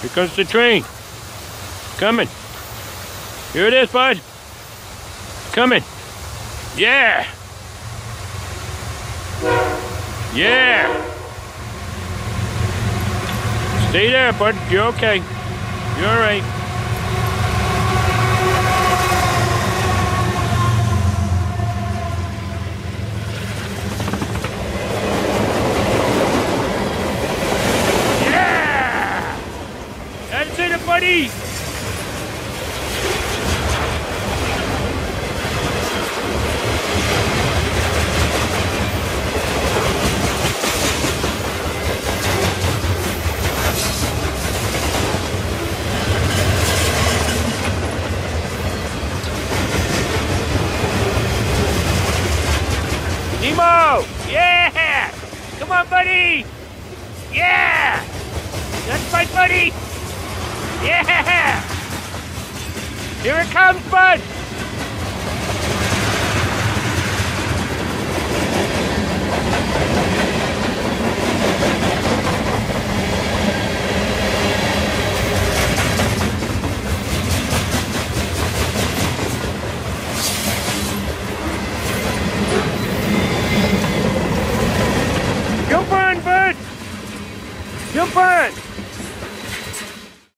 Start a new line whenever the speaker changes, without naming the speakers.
Here comes the train. Coming. Here it is, bud. Coming. Yeah. Yeah. Stay there, bud. You're okay. You're all right. Yeah. That's it, buddy. Nemo! Yeah! Come on, buddy! Yeah! That's my buddy! Yeah! Here it comes, bud!